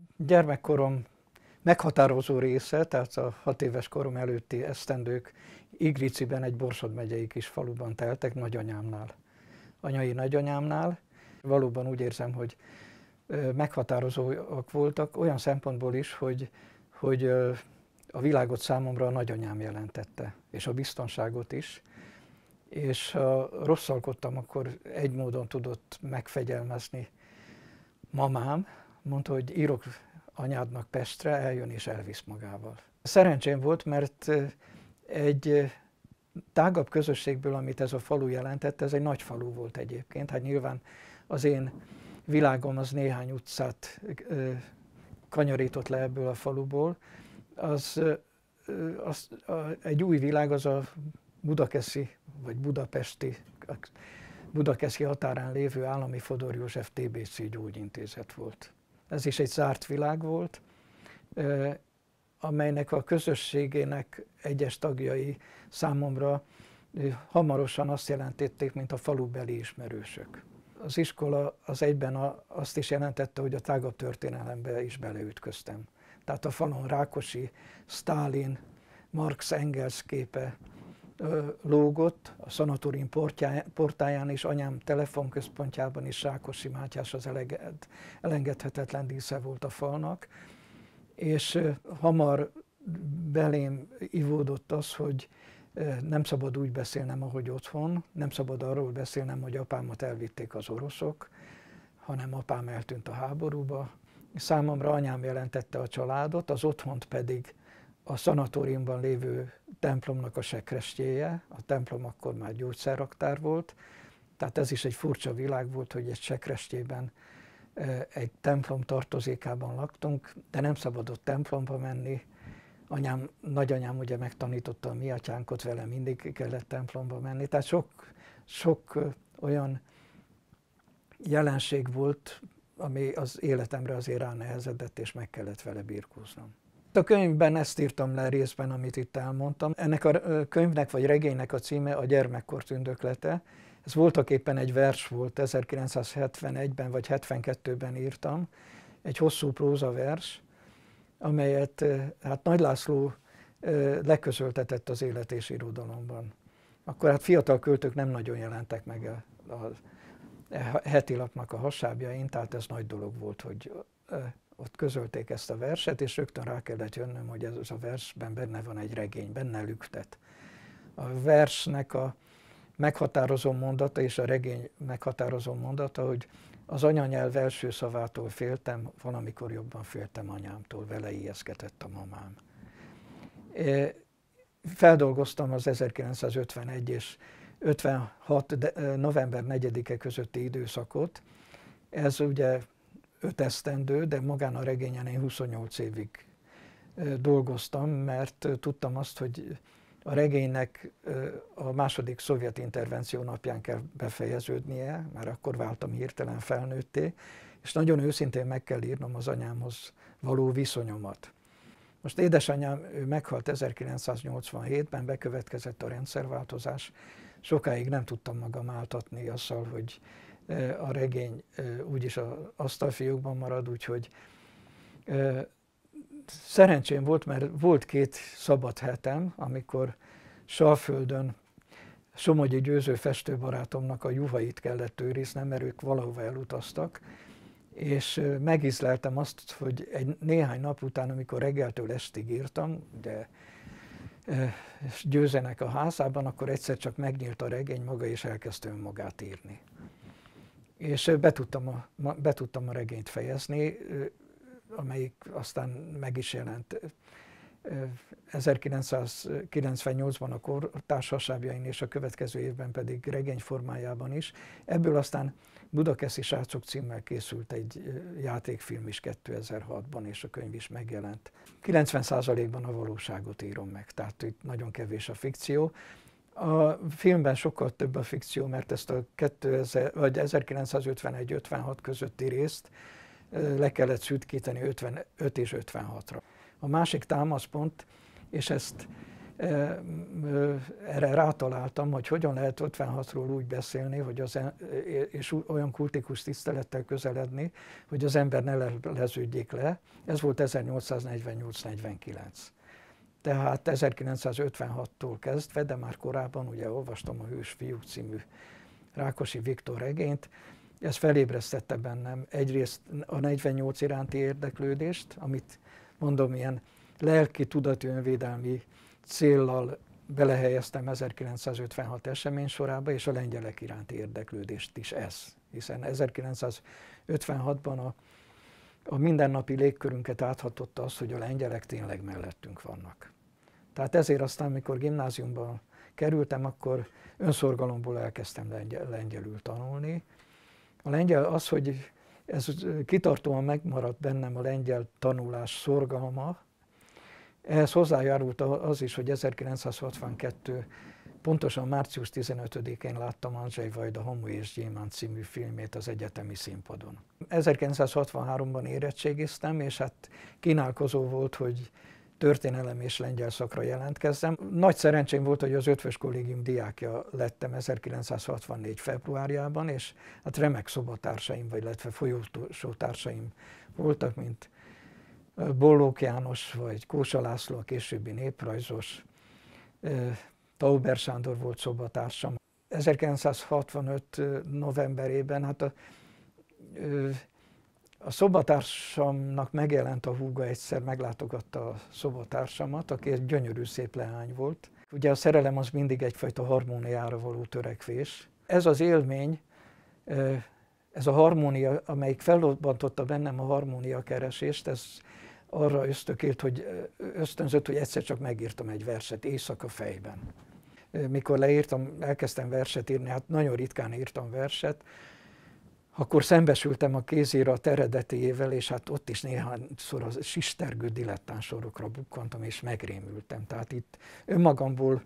Gyermekkorom meghatározó része, tehát a 6 éves korom előtti esztendők Igriciben, egy Borsod megyei kis faluban teltek, nagyanyámnál, anyai nagyanyámnál. Valóban úgy érzem, hogy meghatározóak voltak olyan szempontból is, hogy a világot számomra a nagyanyám jelentette, és a biztonságot is. És ha rosszalkodtam, akkor egy módon tudott megfegyelmezni mamám, mondta, hogy írok anyádnak Pestre, eljön és elvisz magával. Szerencsém volt, mert egy tágabb közösségből, amit ez a falu jelentett, ez egy nagy falu volt egyébként. Hát nyilván az én világom az néhány utcát kanyarított le ebből a faluból. Egy új világ az a budakeszi, vagy budakeszi határán lévő Állami Fodor József TBC gyógyintézet volt. Ez is egy zárt világ volt, amelynek a közösségének egyes tagjai számomra hamarosan azt jelentették, mint a falubeli ismerősök. Az iskola az egyben azt is jelentette, hogy a tágabb történelembe is beleütköztem. Tehát a falon Rákosi, Sztálin, Marx, Engels képe lógott, a szanatórium portáján is, anyám telefonközpontjában is Rákosi Mátyás az elengedhetetlen dísze volt a falnak, és hamar belém ivódott az, hogy nem szabad úgy beszélnem, ahogy otthon, nem szabad arról beszélnem, hogy apámat elvitték az oroszok, hanem apám eltűnt a háborúba. Számomra anyám jelentette a családot, az otthont pedig a szanatóriumban lévő templomnak a sekrestjéje. A templom akkor már gyógyszerraktár volt, tehát ez is egy furcsa világ volt, hogy egy sekrestjében, egy templom tartozékában laktunk, de nem szabadott templomba menni. Nagyanyám ugye megtanította a mi atyánkat, vele mindig kellett templomba menni. Tehát sok olyan jelenség volt, ami az életemre azért ránehezedett, és meg kellett vele birkóznom. A könyvben ezt írtam le részben, amit itt elmondtam. Ennek a könyvnek vagy regénynek a címe a Gyermekkor tündöklete. Ez voltaképpen egy vers volt, 1971-ben vagy 72-ben írtam, egy hosszú prózavers, amelyet hát Nagy László leközöltetett az Élet és Irodalomban. Akkor hát fiatal költők nem nagyon jelentek meg a heti lapnak a hasábjain, tehát ez nagy dolog volt, hogy ott közölték ezt a verset, és rögtön rá kellett jönnöm, hogy ez a versben benne van egy regény, benne lüktet. A versnek a meghatározó mondata és a regény meghatározó mondata, hogy az anyanyelv első szavától féltem, valamikor jobban féltem anyámtól, vele ijeszgetett a mamám. Feldolgoztam az 1951 és 56. november 4-e közötti időszakot. Ez ugye 5 esztendő, de magán a regényen én 28 évig dolgoztam, mert tudtam azt, hogy a regénynek a második szovjet intervenció napján kell befejeződnie, mert akkor váltam hirtelen felnőtté, és nagyon őszintén meg kell írnom az anyámhoz való viszonyomat. Most édesanyám, ő meghalt 1987-ben, bekövetkezett a rendszerváltozás, sokáig nem tudtam magam áltatni azzal, hogy a regény úgyis az asztalfiókban marad, úgyhogy szerencsém volt, mert volt 2 szabad hetem, amikor Salföldön Somogyi Győző festőbarátomnak a juhait kellett őriznem, mert ők valahova elutaztak, és megízleltem azt, hogy néhány nap után, amikor reggeltől estig írtam, ugye Győzenek a házában, akkor egyszer csak megnyílt a regény maga, és elkezdte önmagát írni. És be tudtam a regényt fejezni, amelyik aztán meg is jelent 1998-ban a Kortárs hasábjain, és a következő évben pedig regény formájában is. Ebből aztán Budakeszi Srácok címmel készült egy játékfilm is 2006-ban, és a könyv is megjelent. 90%-ban a valóságot írom meg, tehát itt nagyon kevés a fikció. A filmben sokkal több a fikció, mert ezt a 1951-56 közötti részt le kellett szűkíteni 55 és 56-ra. A másik támaszpont, és ezt erre rátaláltam, hogy hogyan lehet 56-ról úgy beszélni, hogy és olyan kultikus tisztelettel közeledni, hogy az ember ne leződjék le. Ez volt 1848-49. Tehát 1956-tól kezdve, de már korábban ugye olvastam a Hős fiúk című Rákosi Viktor regényt, ez felébresztette bennem egyrészt a 48 iránti érdeklődést, amit mondom, ilyen lelki tudati önvédelmi céllal belehelyeztem 1956 esemény sorába, és a lengyelek iránti érdeklődést is ez. Hiszen 1956-ban a mindennapi légkörünket áthatotta az, hogy a lengyelek tényleg mellettünk vannak. Tehát ezért aztán, amikor gimnáziumba kerültem, akkor önszorgalomból elkezdtem lengyelül tanulni. A lengyel az, hogy ez kitartóan megmaradt bennem a lengyel tanulás szorgalma, ehhez hozzájárult az is, hogy 1962. pontosan március 15-én láttam Andrzej Wajda Hamu és Gyémánt című filmét az egyetemi színpadon. 1963-ban érettségiztem, és hát kínálkozó volt, hogy történelem és lengyel szakra jelentkezzem. Nagy szerencsém volt, hogy az Ötvös Kollégium diákja lettem 1964. februárjában, és hát remek szobatársaim, vagy illetve folyósótársaim voltak, mint Bollók János, vagy Kósa László, a későbbi néprajzos, Tauber Sándor volt szobatársam. 1965. novemberében hát a szobatársamnak megjelent a húga, egyszer meglátogatta a szobatársamat, aki egy gyönyörű szép leány volt. Ugye a szerelem az mindig egyfajta harmóniára való törekvés. Ez az élmény, ez a harmónia, amelyik fellobbantotta bennem a harmónia keresést, ez arra ösztönzött, hogy egyszer csak megírtam egy verset éjszaka fejben. Mikor leírtam, elkezdtem verset írni, hát nagyon ritkán írtam verset, akkor szembesültem a kézirat eredetéjével, és hát ott is néhányszor a sistergő dilettáns sorokra bukkantam, és megrémültem. Tehát itt önmagamból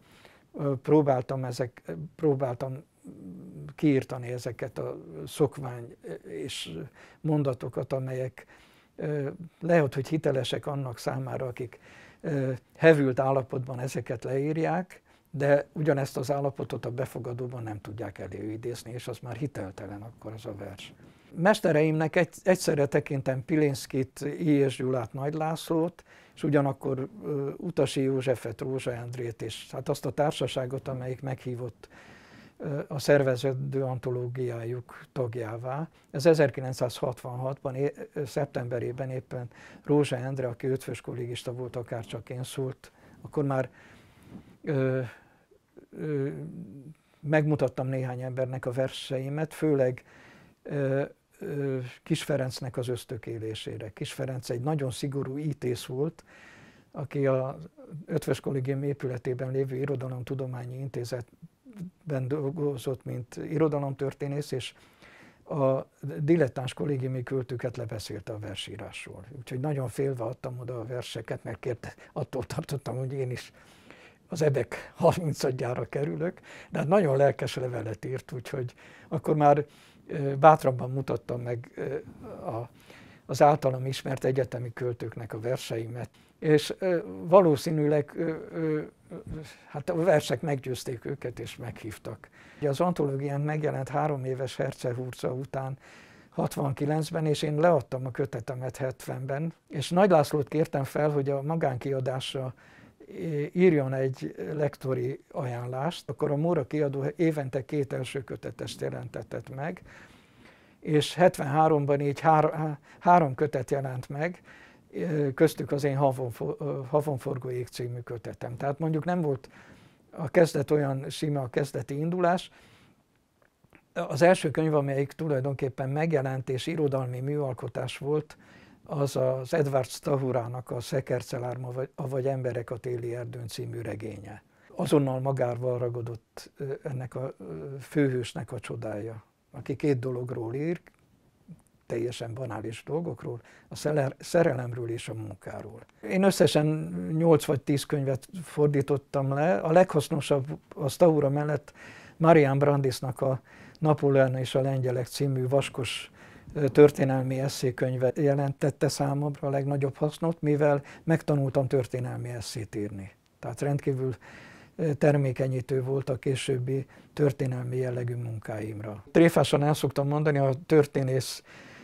próbáltam kiírtani ezeket a szokvány és mondatokat, amelyek lehet, hogy hitelesek annak számára, akik hevült állapotban ezeket leírják, de ugyanezt az állapotot a befogadóban nem tudják előidézni, és az már hiteltelen akkor az a vers. Mestereimnek egyszerre tekintem Pilinszkit, I. és Gyulát, Nagy Lászlót, és ugyanakkor Utasi Józsefet, Rózsa Endrét, és hát azt a társaságot, amelyik meghívott a szerveződő antológiájuk tagjává. Ez 1966-ban, szeptemberében éppen Rózsa Endre, aki ötvös kollégista volt, akárcsak én szólt, akkor már megmutattam néhány embernek a verseimet, főleg Kis Ferencnek az ösztökélésére. Kis Ferenc egy nagyon szigorú ítész volt, aki a Ötvös Kollégium épületében lévő Irodalomtudományi Intézetben dolgozott, mint irodalomtörténész, és a dilettáns kollégiumi költőket lebeszélte a versírásról. Úgyhogy nagyon félve adtam oda a verseket, mert attól tartottam, hogy én is az ebek 30-adjára kerülök, de hát nagyon lelkes levelet írt, úgyhogy akkor már bátrabban mutattam meg az általam ismert egyetemi költőknek a verseimet, és valószínűleg hát a versek meggyőzték őket, és meghívtak. Az antológián megjelent 3 éves Herce-Hurca után 69-ben, és én leadtam a kötetemet 70-ben, és Nagy Lászlót kértem fel, hogy a magánkiadásra írjon egy lektori ajánlást, akkor a Móra kiadó évente 2 első kötetest jelentetett meg, és 73-ban így 3 kötet jelent meg, köztük az én Havonforgó ég című kötetem. Tehát mondjuk nem volt a kezdet olyan sima, a kezdeti indulás. Az első könyv, amelyik tulajdonképpen megjelent és irodalmi műalkotás volt, az az Edward Stahurának a Szekercelárma, vagy Emberek a téli erdőn című regénye. Azonnal magával ragadott ennek a főhősnek a csodája, aki 2 dologról ír, teljesen banális dolgokról, a szerelemről és a munkáról. Én összesen 8 vagy 10 könyvet fordítottam le, a leghasznosabb a Stahura mellett Marian Brandisnak a Napóleon és a lengyelek című vaskos történelmi esszékönyve jelentette számomra a legnagyobb hasznot, mivel megtanultam történelmi esszét írni. Tehát rendkívül termékenyítő volt a későbbi történelmi jellegű munkáimra. Tréfásan el szoktam mondani, ha történész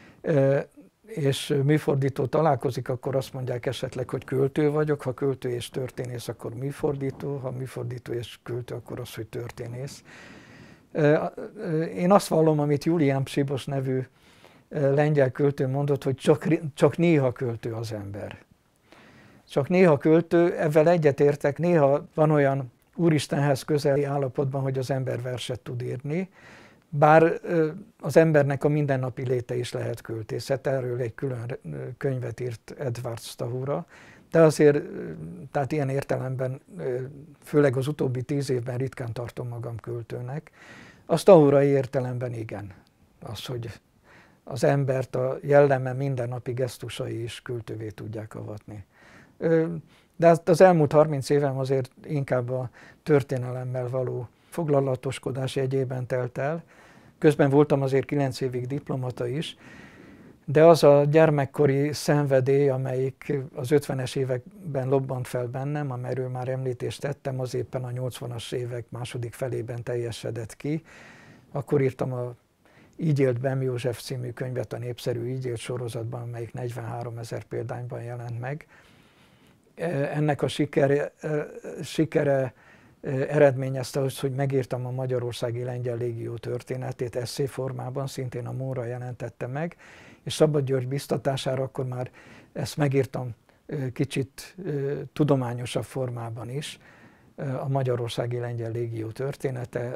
és műfordító találkozik, akkor azt mondják esetleg, hogy költő vagyok, ha költő és történész, akkor műfordító, ha műfordító és költő, akkor az, hogy történész. Én azt vallom, amit Julián Psibos nevű lengyel költő mondott, hogy csak néha költő az ember. Csak néha költő, ezzel egyetértek, néha van olyan Úristenhez közeli állapotban, hogy az ember verset tud írni, bár az embernek a mindennapi léte is lehet költészet, erről egy külön könyvet írt Edward Stahura, de azért, tehát ilyen értelemben, főleg az utóbbi 10 évben ritkán tartom magam költőnek. A Stahurai értelemben igen, az, hogy az embert a jelleme mindennapi gesztusai is költővé tudják avatni. De az elmúlt 30 évem azért inkább a történelemmel való foglalatoskodás jegyében telt el. Közben voltam azért 9 évig diplomata is, de az a gyermekkori szenvedély, amelyik az 50-es években lobbant fel bennem, amelyről már említést tettem, az éppen a 80-as évek második felében teljesedett ki. Akkor írtam a Így élt Bem József című könyvet a népszerű Így élt sorozatban, amelyik 43 000 példányban jelent meg. Ennek a sikere eredményezte azt, hogy megírtam a Magyarországi Lengyel Légió történetét esszé formában, szintén a Móra jelentette meg, és Szabad György biztatására akkor már ezt megírtam kicsit tudományosabb formában is, a Magyarországi Lengyel Légió története,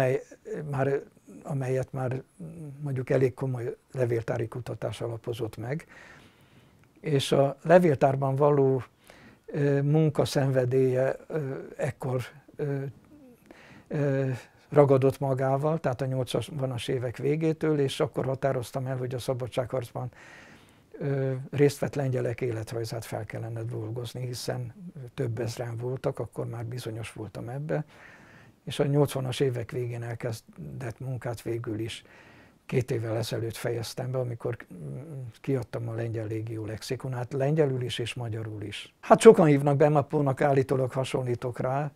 amelyet már mondjuk elég komoly levéltári kutatás alapozott meg, és a levéltárban való munkaszenvedélye ekkor ragadott magával, tehát a 80-as évek végétől, és akkor határoztam el, hogy a szabadságharcban részt vett lengyelek életrajzát fel kellene dolgozni, hiszen több ezren voltak, akkor már bizonyos voltam ebbe, és a 80-as évek végén elkezdett munkát végül is 2 évvel ezelőtt fejeztem be, amikor kiadtam a Lengyel Légió lexikonát, lengyelül is és magyarul is. Hát sokan hívnak Bemapónak, állítólag hasonlítok rá,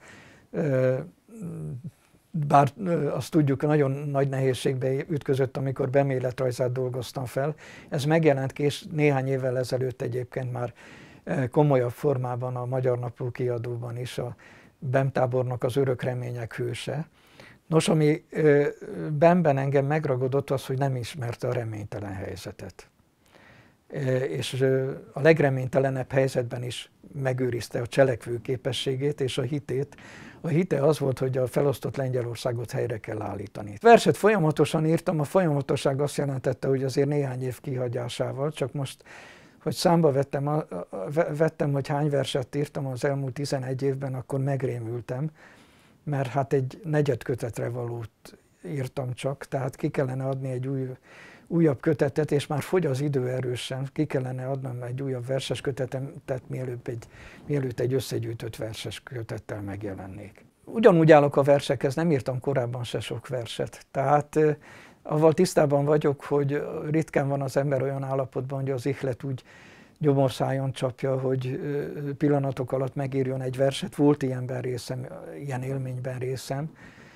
bár azt tudjuk, nagyon nagy nehézségbe ütközött, amikor Bem életrajzát dolgoztam fel. Ez megjelent néhány évvel ezelőtt egyébként már komolyabb formában a Magyar Napló kiadóban is, a Bem tábornok az Örök remények hőse. Nos, ami Bemben engem megragadott, az, hogy nem ismerte a reménytelen helyzetet. És a legreménytelenebb helyzetben is megőrizte a cselekvő képességét és a hitét. A hite az volt, hogy a felosztott Lengyelországot helyre kell állítani. Verset folyamatosan írtam, a folyamatosság azt jelentette, hogy azért néhány év kihagyásával, csak most, hogy számba vettem, hogy hány verset írtam az elmúlt 11 évben, akkor megrémültem, mert hát egy negyedkötetre valót írtam csak, tehát ki kellene adni egy újabb kötetet, és már fogy az idő erősen, ki kellene adnom egy újabb verses kötetet, mielőtt egy összegyűjtött verses kötettel megjelennék. Ugyanúgy állok a versekhez, nem írtam korábban se sok verset, tehát avval tisztában vagyok, hogy ritkán van az ember olyan állapotban, hogy az ihlet úgy gyomorszájon csapja, hogy pillanatok alatt megírjon egy verset. Volt ilyenben részem, ilyen élményben részem.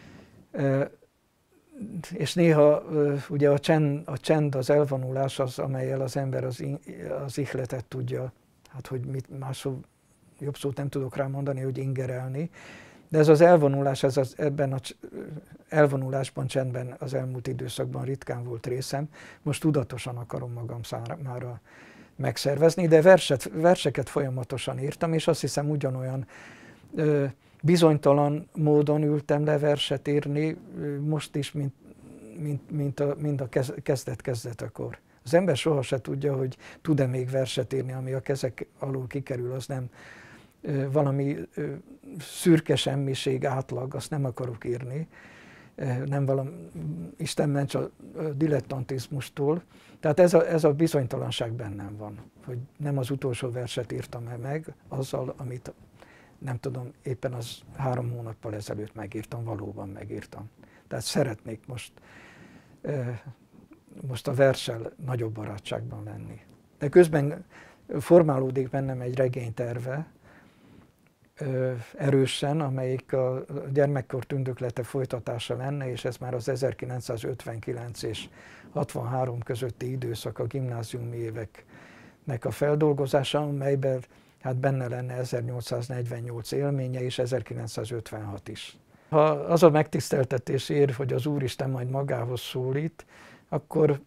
És néha ugye a csend, az elvonulás az, amellyel az ember az ihletet tudja, hát hogy mit máshol jobb szót nem tudok rá mondani, hogy ingerelni. De ez az elvonulás, ebben az elvonulásban, csendben az elmúlt időszakban ritkán volt részem. Most tudatosan akarom magam számára megszervezni, de verseket folyamatosan írtam, és azt hiszem ugyanolyan bizonytalan módon ültem le verset írni most is, mint a kezdetekor. Az ember soha se tudja, hogy tud-e még verset írni, ami a kezek alól kikerül, az nem valami szürke semmiség, átlag, azt nem akarok írni, nem valami, Isten ments a dilettantizmustól. Tehát ez a bizonytalanság bennem van, hogy nem az utolsó verset írtam meg azzal, amit nem tudom, éppen az 3 hónappal ezelőtt megírtam, valóban megírtam. Tehát szeretnék most a verssel nagyobb barátságban lenni. De közben formálódik bennem egy regényterve, erősen, amelyik a gyermekkor tündöklete folytatása lenne, és ez már az 1959 és 63 közötti időszak a gimnáziumi éveknek a feldolgozása, amelyben hát benne lenne 1848 élménye és 1956 is. Ha az a megtiszteltetés ér, hogy az Úristen majd magához szólít, akkor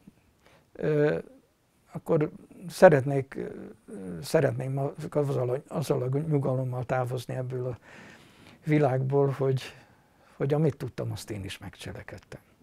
szeretném azzal a nyugalommal távozni ebből a világból, hogy amit tudtam, azt én is megcselekedtem.